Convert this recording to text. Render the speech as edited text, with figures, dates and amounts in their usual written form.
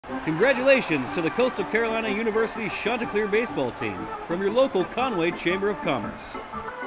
Congratulations to the Coastal Carolina University Chanticleer baseball team from your local Conway Chamber of Commerce.